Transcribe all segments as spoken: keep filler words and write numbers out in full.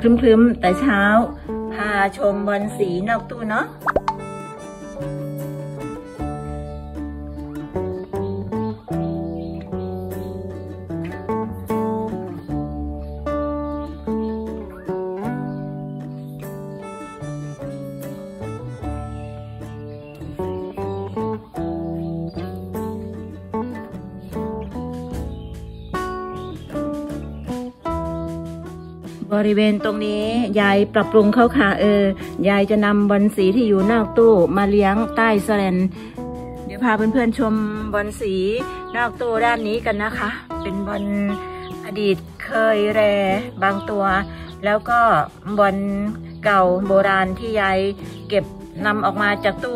ครึ้มๆแต่เช้าพาชมบอลสีนอกตู้เนาะบริเวณตรงนี้ยายปรับปรุงเขาค่ะเออยายจะนำบอลสีที่อยู่นอกตู้มาเลี้ยงใต้แสแลนเดี๋ยวพาเพื่อนๆชมบอลสีนอกตู้ด้านนี้กันนะคะเป็นบอลอดีตเคยแรบางตัวแล้วก็บอลเก่าโบราณที่ยายเก็บนำออกมาจากตู้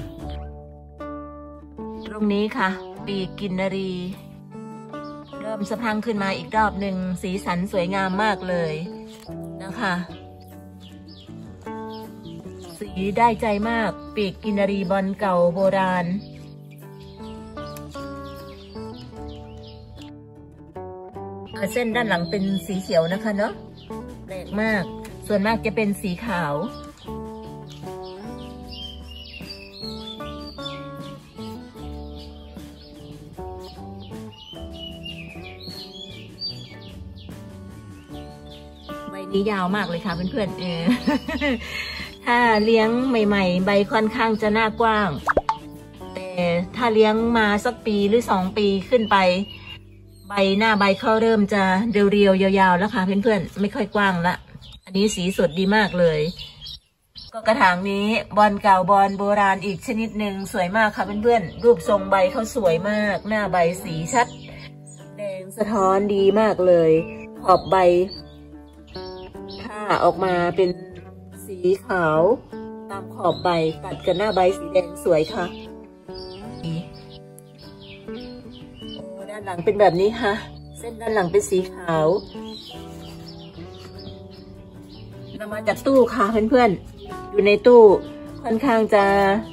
ตรงนี้ค่ะปีกกินนารีเริ่มสะพรั่งขึ้นมาอีกรอบหนึ่งสีสันสวยงามมากเลยนะคะสีได้ใจมากปีกกินนารีบอลเก่าโบราณเส้นด้านหลังเป็นสีเขียวนะคะเนาะแปลกมากส่วนมากจะเป็นสีขาวนี้ยาวมากเลยค่ะเพื่อนๆเออ ถ้าเลี้ยงใหม่ๆใบค่อนข้างจะหน้ากว้างแต่ถ้าเลี้ยงมาสักปีหรือสองปีขึ้นไปใบหน้าใบเขาเริ่มจะเรียวๆยาวๆแล้วค่ะเพื่อนๆไม่ค่อยกว้างละอันนี้สีสดดีมากเลยก็กระถางนี้บอลเก่าบอลโบราณอีกชนิดหนึ่งสวยมากค่ะเพื่อนๆรูปทรงใบเขาสวยมากหน้าใบสีชัดแดงสะท้อนดีมากเลยขอบใบถ้าออกมาเป็นสีขาวตามขอบใบตัดกับหน้าใบสีแดงสวยค่ะโอ้ด้านหลังเป็นแบบนี้ค่ะเส้นด้านหลังเป็นสีขาวนำมาจากตู้ค่ะเพื่อนๆอยู่ในตู้ค่อนข้างจะ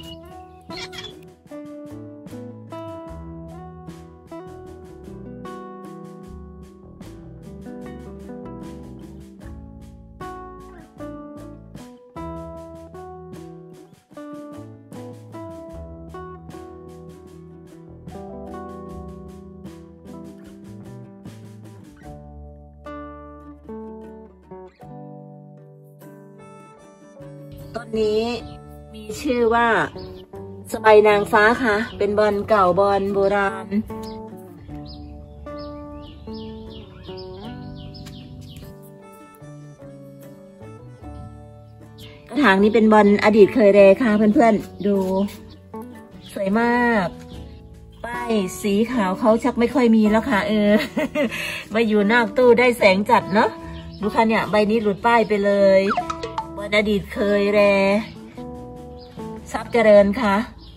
ต้นนี้มีชื่อว่าสบายนางฟ้าค่ะเป็นบอลเก่าบอลโบราณกระถางนี้เป็นบอลอดีตเคยแรค่ะเพื่อนๆดูสวยมากป้ายสีขาวเขาชักไม่ค่อยมีแล้วค่ะเออ มาอยู่นอกตู้ได้แสงจัดเนาะดูค่ะเนี่ยใบนี้หลุดป้ายไปเลยบอลอดีตเคยแรทรัพย์เจริญค่ะ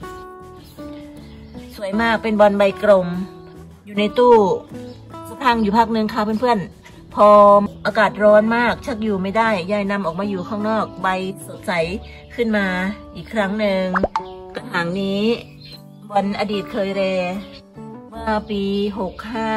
สวยมากเป็นบอลใบกลมอยู่ในตู้สะพังอยู่พักนึงค่ะเพื่อนๆพออากาศร้อนมากชักอยู่ไม่ได้ยายนำออกมาอยู่ข้างนอกใบสดใสขึ้นมาอีกครั้งหนึ่งกระถางนี้บอลอดีตเคยแรเมื่อปีหกห้า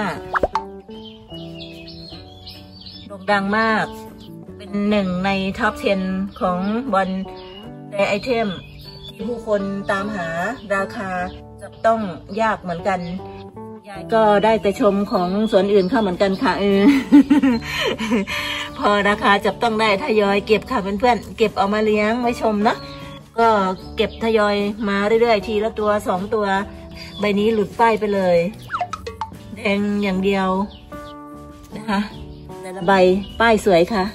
โด่งดังมากเป็นหนึ่งในท็อปสิบของบอลแรไอเทมที่ผู้คนตามหาราคาจับต้องยากเหมือนกันยายก็ได้แต่ชมของสวนอื่นเข้าเหมือนกันค่ะเออ พอราคาจับต้องได้ทยอยเก็บค่ะเพื่อนๆเก็บเอามาเลี้ยงไว้ชมนะก็เก็บทยอยมาเรื่อยๆทีละตัวสองตัวใบนี้หลุดป้ายไปเลยแดงอย่างเดียวนะคะแต่ละใบป้ายสวยค่ะ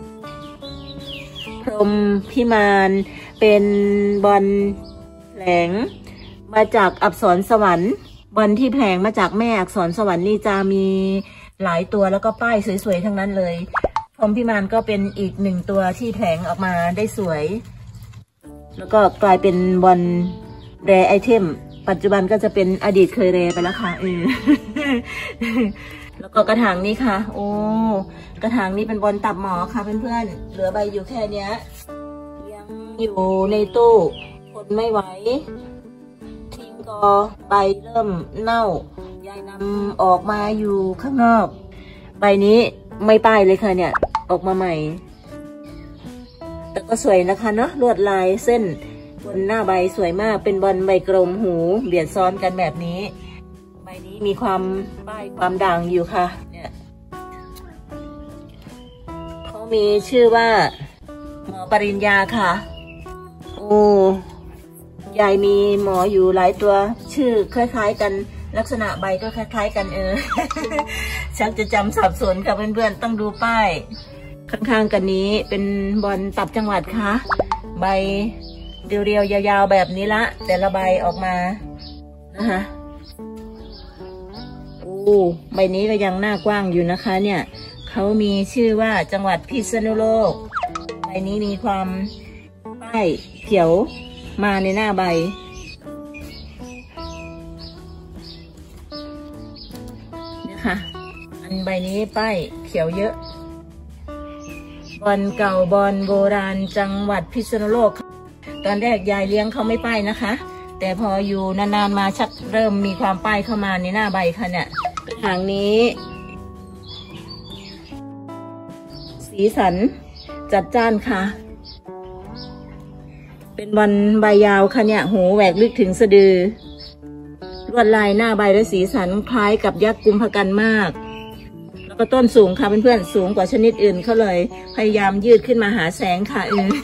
พรหมพิมานเป็นบอลแผลงมาจากอักษรสวรรค์บอลที่แผลงมาจากแม่อักษรสวรรค์นี่จะมีหลายตัวแล้วก็ป้ายสวยๆทั้งนั้นเลยพรหมพิมานก็เป็นอีกหนึ่งตัวที่แผลงออกมาได้สวยแล้วก็กลายเป็นบอลแรไอเทมปัจจุบันก็จะเป็นอดีตเคยแรไปแล้วค่ะเออ แล้วก็กระถางนี้ค่ะโอ้กระถางนี้เป็นบอลตับหมอค่ะเพื่อนๆเหลือใบอยู่แค่นี้ยังอยู่ในตู้ทนไม่ไหวทิ้งก็ใบเริ่มเน่ายายนำออกมาอยู่ข้างนอกใบนี้ไม่ป้ายเลยค่ะเนี่ยออกมาใหม่แต่ก็สวยนะคะเนาะลวดลายเส้นบนหน้าใบสวยมากเป็นบอลใบกลมหูเบียดซ้อนกันแบบนี้ใบนี้มีความป้ายความด่างอยู่ค่ะเนี่ยเขามีชื่อว่าหมอปริญญาค่ะโอ้ยายมีหมออยู่หลายตัวชื่อคล้ายๆกันลักษณะใบก็คล้ายๆกันเออ ชักจะจำสับสนค่ะเพื่อนๆต้องดูป้ายข้างๆกันนี้เป็นบอลตับจังหวัดค่ะใบเรียวๆยาวๆแบบนี้ละแต่ละใบออกมานะคะโอ้ใบนี้ก็ยังหน้ากว้างอยู่นะคะเนี่ยเขามีชื่อว่าจังหวัดพิษณุโลกใบนี้มีความป้ายเขียวมาในหน้าใบเนี่ยค่ะอันใบนี้ป้ายเขียวเยอะบอลเก่าบอลโบราณจังหวัดพิษณุโลกตอนแรกยายเลี้ยงเขาไม่ป้ายนะคะแต่พออยู่นานๆมาชักเริ่มมีความป้ายเข้ามาในหน้าใบค่ะเนี่ยทางนี้สีสันจัดจ้านค่ะเป็นบอลใบยาวค่ะเนี่ยหูแหวกลึกถึงสะดือลวดลายหน้าใบและสีสันคล้ายกับยักษ์กุมภกันมากแล้วก็ต้นสูงค่ะเพื่อนๆสูงกว่าชนิดอื่นเขาเลยพยายามยืดขึ้นมาหาแสงค่ะเออ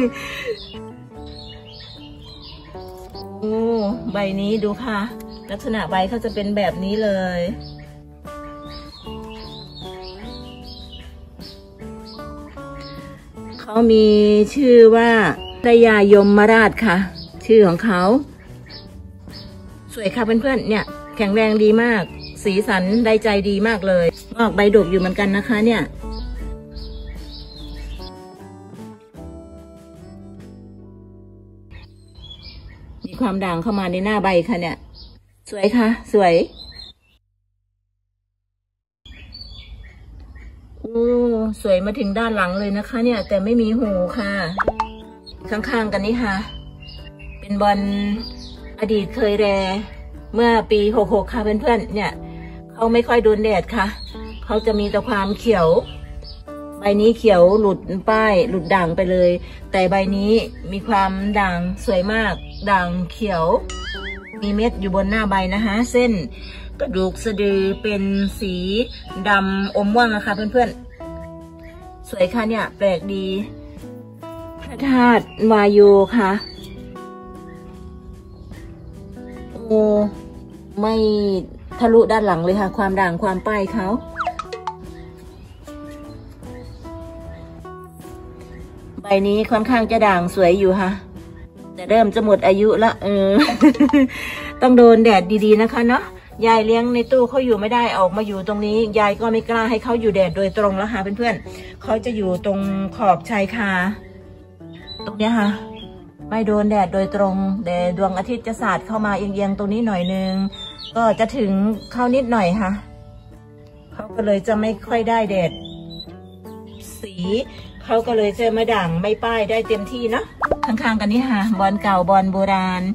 โอ้ใบนี้ดูค่ะลักษณะใบเขาจะเป็นแบบนี้เลยเขามีชื่อว่าพระยายมราชค่ะชื่อของเขาสวยค่ะเพื่อนๆเนี่ยแข็งแรงดีมากสีสันได้ใจดีมากเลยงอกใบดกอยู่เหมือนกันนะคะเนี่ยมีความด่างเข้ามาในหน้าใบค่ะเนี่ยสวยค่ะสวยโอ้สวยมาถึงด้านหลังเลยนะคะเนี่ยแต่ไม่มีหูค่ะข้างๆกันนี่ค่ะเป็นบอลอดีตเคยแรเมื่อปีหกหกค่ะเพื่อนๆเนี่ยเขาไม่ค่อยโดนแดดค่ะเขาจะมีแต่ความเขียวใบนี้เขียวหลุดป้ายหลุดด่างไปเลยแต่ใบนี้มีความด่างสวยมากด่างเขียวมีเม็ดอยู่บนหน้าใบนะคะเส้นกระดูกสะดือเป็นสีดำอมม่วงนะคะเพื่อนๆสวยค่ะเนี่ยแปลกดีพระธาตุวายุค่ะโอ้ไม่ทะลุด้านหลังเลยค่ะความด่างความป้ายเขาใบนี้ค่อนข้างจะด่างสวยอยู่ค่ะแต่เริ่มจะหมดอายุละเออ ต้องโดนแดดดีๆนะคะเนาะยายเลี้ยงในตู้เขาอยู่ไม่ได้ออกมาอยู่ตรงนี้ยายก็ไม่กล้าให้เขาอยู่แดดโดยตรงแล้วค่ะเพื่อนๆเขาจะอยู่ตรงขอบชายคาตรงนี้ค่ะไม่โดนแดดโดยตรงแต่ดวงอาทิตย์จะสาดเข้ามาเอียงๆตรงนี้หน่อยนึงก็จะถึงเข้านิดหน่อยค่ะเขาก็เลยจะไม่ค่อยได้แดดสีเขาก็เลยจะมาด่างไม่ป้ายได้เต็มที่เนาะข้างๆกันนี่ค่ะบอลเก่าบอลโบราณ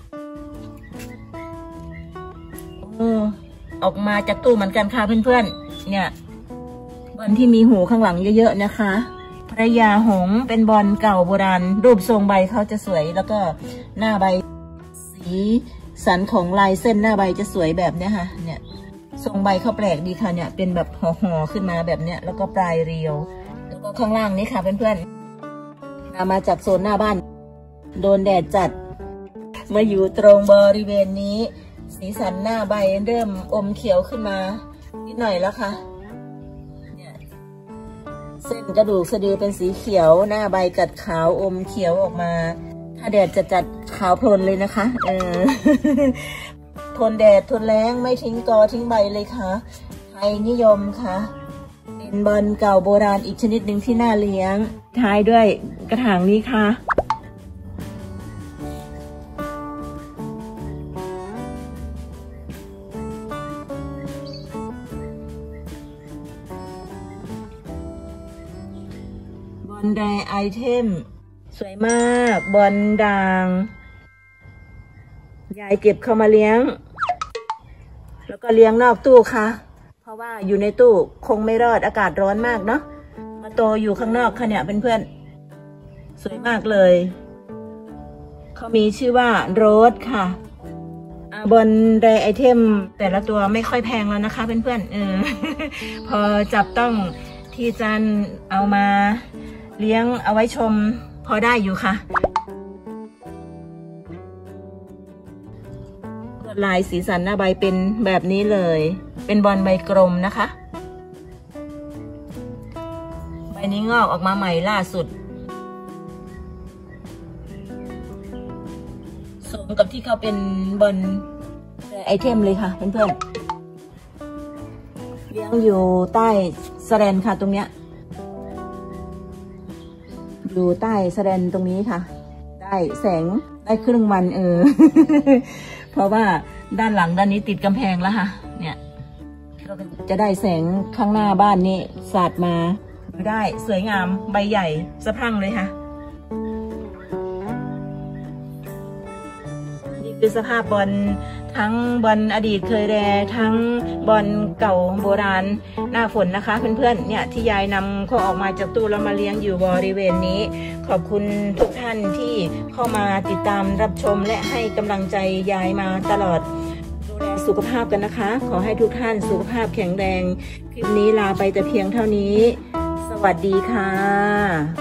โอ้ออกมาจากตู้เหมือนกันค่ะเพื่อนๆเนี่ยบอลที่มีหูข้างหลังเยอะๆนะคะพระยาหงส์เป็นบอลเก่าโบราณรูปทรงใบเขาจะสวยแล้วก็หน้าใบสีสันของลายเส้นหน้าใบจะสวยแบบเนี้ยค่ะเนี่ยทรงใบเขาแปลกดีค่ะเนี่ยเป็นแบบห่อๆขึ้นมาแบบเนี้ยแล้วก็ปลายเรียวแล้วก็ข้างล่างนี้ค่ะเพื่อนๆนามาจากโซนหน้าบ้านโดนแดดจัดมาอยู่ตรงบริเวณนี้สีสันหน้าใบเริ่มอมเขียวขึ้นมานิดหน่อยแล้วค่ะเนี่ยเส้นกระดูกสะดือเป็นสีเขียวหน้าใบกัดขาวอมเขียวออกมาถ้าแดดจะจัดขาวโพลนเลยนะคะเออ ทนแดดทนแล้งไม่ทิ้งกอทิ้งใบเลยค่ะไทยนิยมค่ะเป็นบอลเก่าโบราณอีกชนิดหนึ่งที่น่าเลี้ยงท้ายด้วยกระถางนี้ค่ะบอลแดไอเทมสวยมากบอลด่างยายเก็บเข้ามาเลี้ยงแล้วก็เลี้ยงนอกตู้ค่ะเพราะว่าอยู่ในตู้คงไม่รอดอากาศร้อนมากเนาะมาโตอยู่ข้างนอกค่ะเนี่ยเพื่อนสวยมากเลยเขามีชื่อว่าโรสค่ะบนไดไอเทมแต่ละตัวไม่ค่อยแพงแล้วนะคะเพื่อนๆเออ พอจับต้องที่จันเอามาเลี้ยงเอาไว้ชมพอได้อยู่ค่ะลายสีสันหน้าใบเป็นแบบนี้เลยเป็นบอลใบกลมนะคะใบนี้งอกออกมาใหม่ล่าสุดสมกับที่เขาเป็นบอลไอเทมเลยค่ะเพื่อนๆเลี้ยงอยู่ใต้สแลนค่ะตรงเนี้ยอยู่ใต้สแลนตรงนี้ค่ะได้แสงได้ครึ่งวันเออ เพราะว่าด้านหลังด้านนี้ติดกำแพงแล้วค่ะเนี่ยก็จะได้แสงข้างหน้าบ้านนี้สาดมาดูได้สวยงามใบใหญ่สะพรั่งเลยค่ะนี่คือสภาพบอลทั้งบอลอดีตเคยแรทั้งบอลเก่าโบราณหน้าฝนนะคะเพื่อนๆเนี่ยที่ยายนำเขาออกมาจากตู้แล้วมาเลี้ยงอยู่บริเวณนี้ขอบคุณทุกท่านที่เข้ามาติดตามรับชมและให้กำลังใจยายมาตลอดดูแลสุขภาพกันนะคะขอให้ทุกท่านสุขภาพแข็งแรงคลิปนี้ลาไปแต่เพียงเท่านี้สวัสดีค่ะ